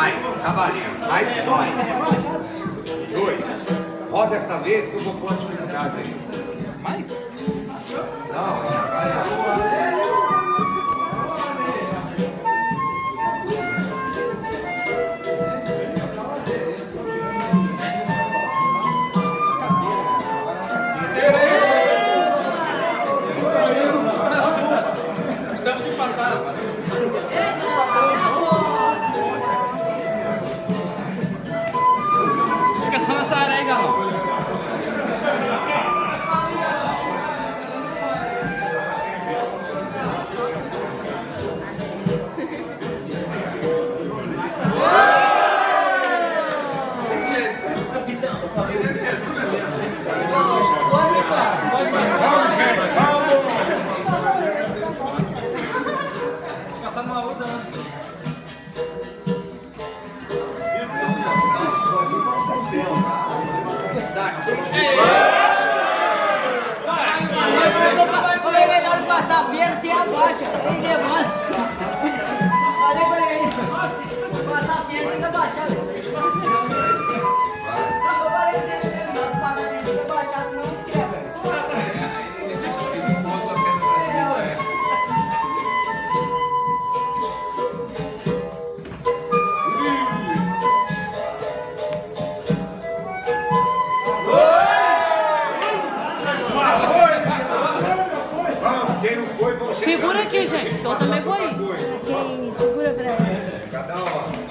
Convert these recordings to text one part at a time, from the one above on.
Vai, tá valendo. Aí só aí. 2. Roda essa vez que eu vou pôr a dificuldade aí. Mais? Não, vai. Estamos empatados. Fica só nessa área aí, galão. Passar a perna, se abaixa. Aí levanta. Falei pra ele. Passar a perna, tem que abaixar. Eu falei pra ele mesmo. Passar a perna, tem que abaixar, senão não quebra. Segura aqui, gente, que eu também vou ir. Aqui, segura pra ele. Cada hora.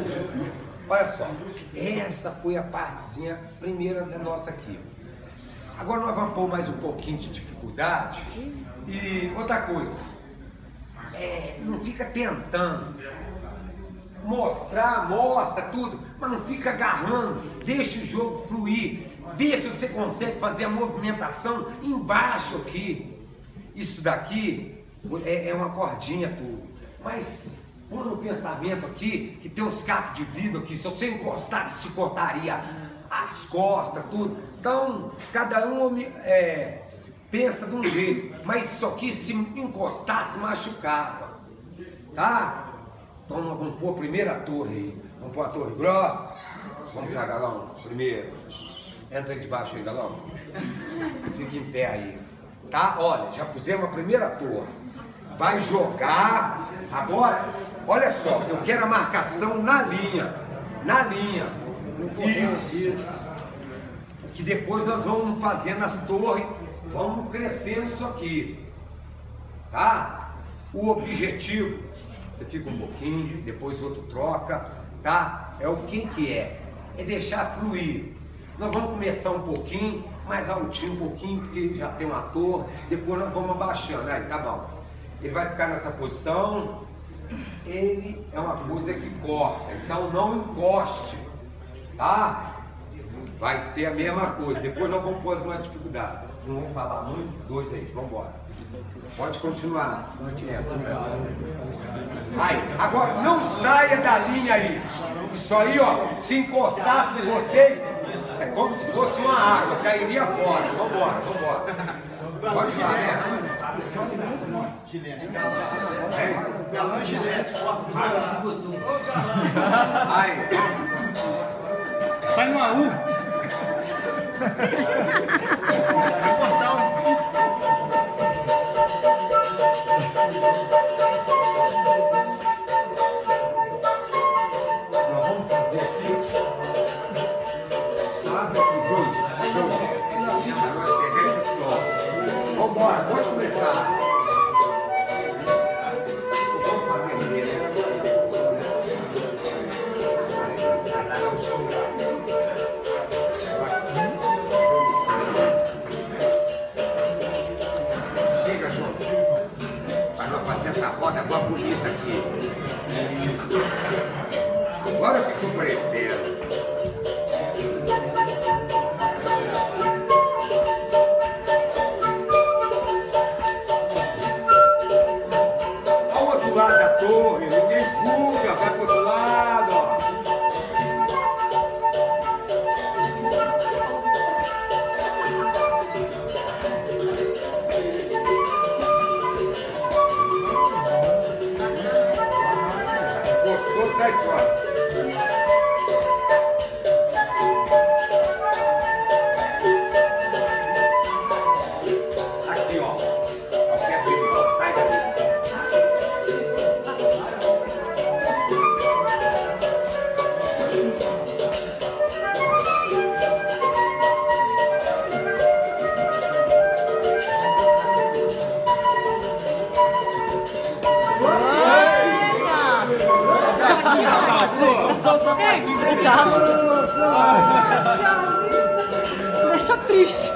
Olha só, essa foi a partezinha primeira da nossa aqui. Agora nós vamos pôr mais um pouquinho de dificuldade. E outra coisa, não fica tentando mostrar, mostra tudo, mas não fica agarrando, deixa o jogo fluir, vê se você consegue fazer a movimentação embaixo aqui. Isso daqui é uma cordinha tudo, mas põe no pensamento aqui que tem uns cacos de vidro aqui, se você encostar, se cortaria as costas, tudo. Então, cada um pensa de um jeito, mas isso aqui se encostasse, machucava, tá? Então nós vamos pôr a primeira torre aí. Vamos pôr a torre grossa. Vamos cá, Galão, primeiro. Entra aí debaixo aí, Galão. Fica em pé aí. Tá? Olha, já pusemos a primeira torre. Vai jogar. Agora, olha só, eu quero a marcação na linha. Na linha. Isso. Que depois nós vamos fazendo as torres. Vamos crescendo isso aqui. Tá? O objetivo, você fica um pouquinho, depois outro troca, tá? É o que é? É deixar fluir. Nós vamos começar um pouquinho, mais altinho um pouquinho, porque já tem um ator, depois nós vamos abaixando. Aí, tá bom. Ele vai ficar nessa posição, ele é uma coisa que corta, então não encoste, tá? Vai ser a mesma coisa, depois nós vamos pôr mais dificuldade. Não vamos falar muito, dois aí, vamos embora. Pode continuar. Aí, agora não saia da linha aí. Isso aí, ó, se encostasse em vocês, é como se fosse uma água, cairia fora. Vamos embora, vamos embora. Pode ir, né? Galão Gilete, Aí. Sai no AU. Vambora, pode começar. Vamos fazer chega, João. Para nós fazer essa roda boa bonita aqui. Isso. Agora ficou parecendo. Torre, ninguém fuga, vai pro outro lado, ó. Gostou, sai fora. Aqui, ó. Sai daqui. Deixa triste.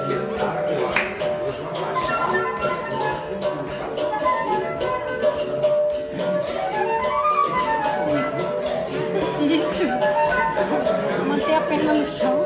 Isso. Manter a perna no chão.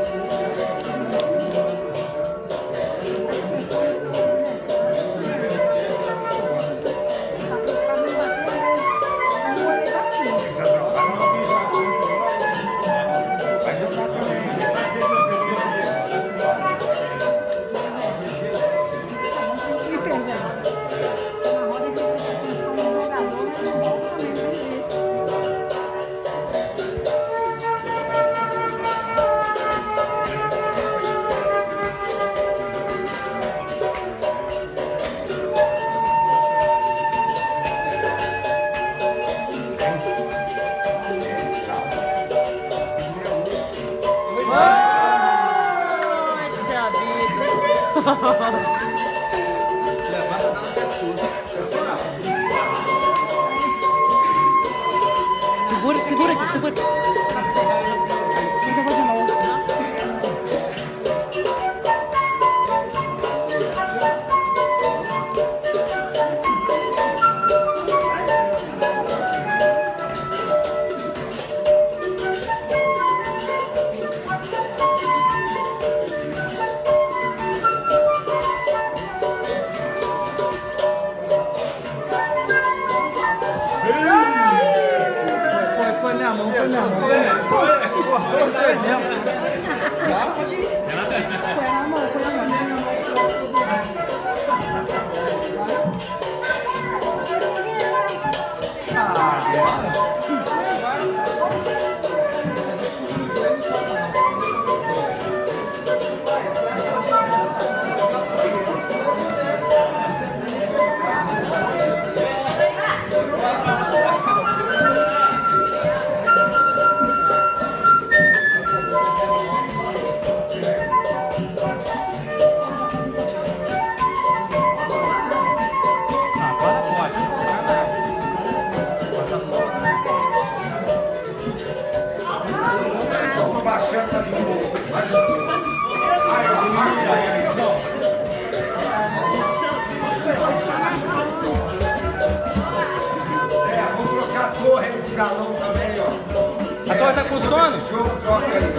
Galão também, ó. A torre tá com sono? Jogo, troca aí.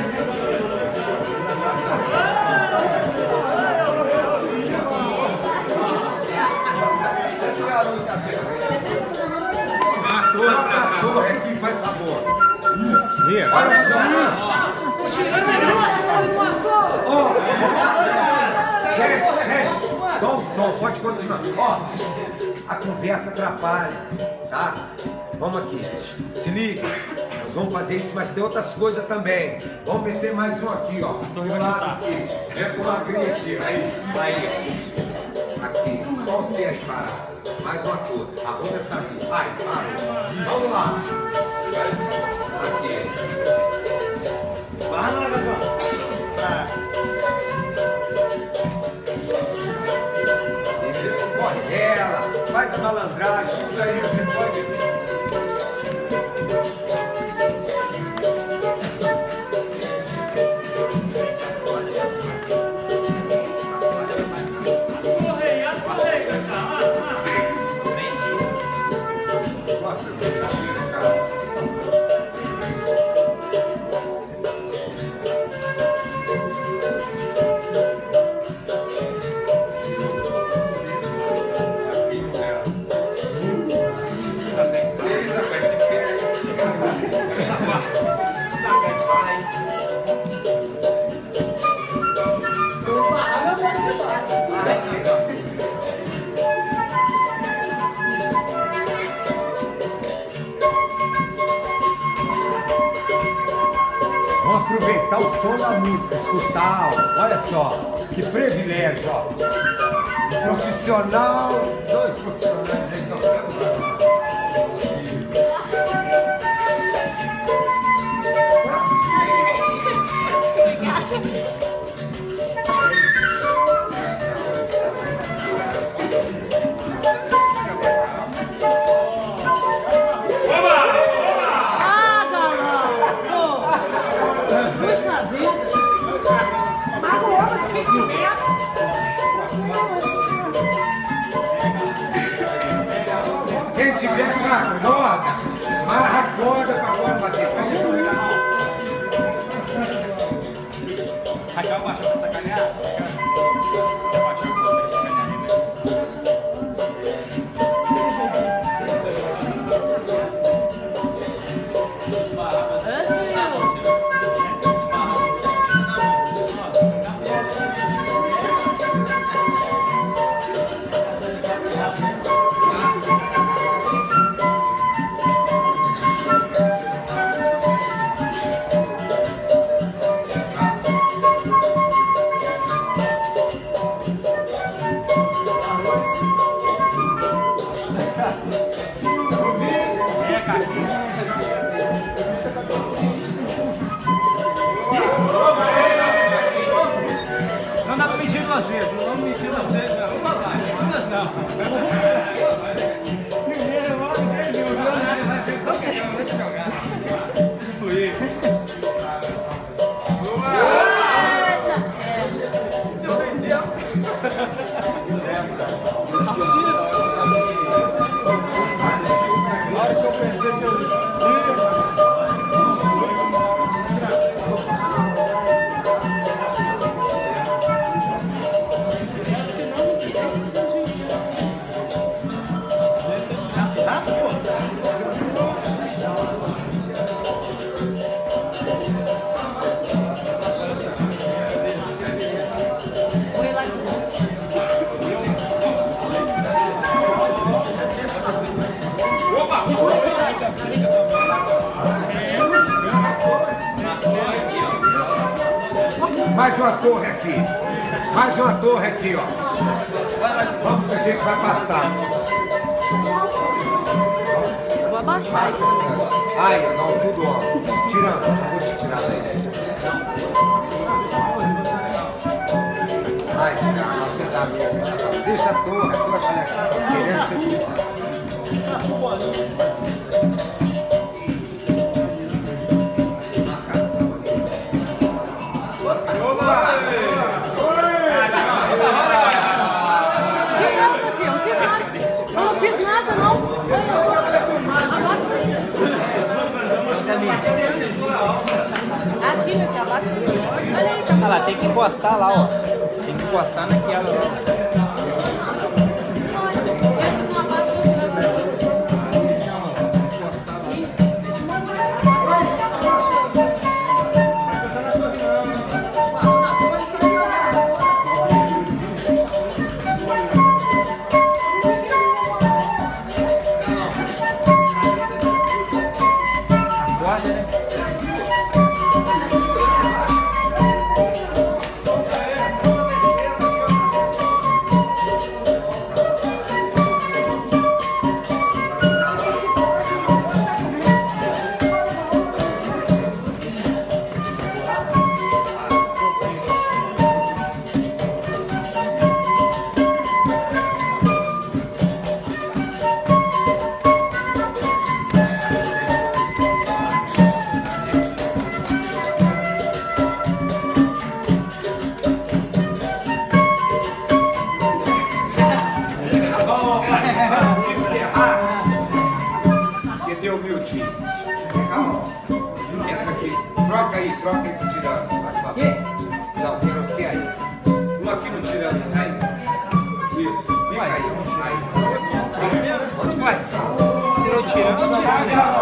Troca a torre aqui, faz favor. Olha só. Gente, só o som, pode continuar. Ó, a conversa atrapalha, tá? Vamos aqui, se liga, nós vamos fazer isso, mas tem outras coisas também. Vamos meter mais um aqui, ó. Do lado aqui, vem com a grinha aqui, aí. Aqui, só o C parado. Mais uma cor, arruma essa aqui. Vai. Vamos lá. Aqui. Vai lá, Gabriel. Isso, corre ela, faz a malandragem, isso aí você pode. Aproveitar o som da música, escutar, ó. Olha só, que privilégio, ó. Profissional, dois profissionais aí tocando. Quem tiver com a corda, amarra a corda pra agora bater. Raquel baixou pra sacanear? Você baixou pra sacanear não dá pra mentir vocês, não vamos mentir vocês, não. Vamos falar, não. Primeiro, vamos ver, vai ser qualquer um, deixa eu jogar. Deixa fluir. Na hora que eu pensei que eu Mais uma torre aqui. Mais uma torre aqui, ó. Vamos que a gente vai passar. Eu vou abaixar isso também. Ai, não, tudo, ó. Tirando, eu vou te tirar daí. Vai, tirar, você sabe. Deixa a torre, a torre vai querendo ser bonita. Eu não fiz nada, não. Aqui, meu filho, abaixa. Olha aí, tá. Olha lá, tem que encostar lá, ó. Tem que encostar naquela lá. Troca aí pro tirando. Não, tem você aí. Um aqui no tirando, aí. Isso, fica aí. Ué, tirou tirando,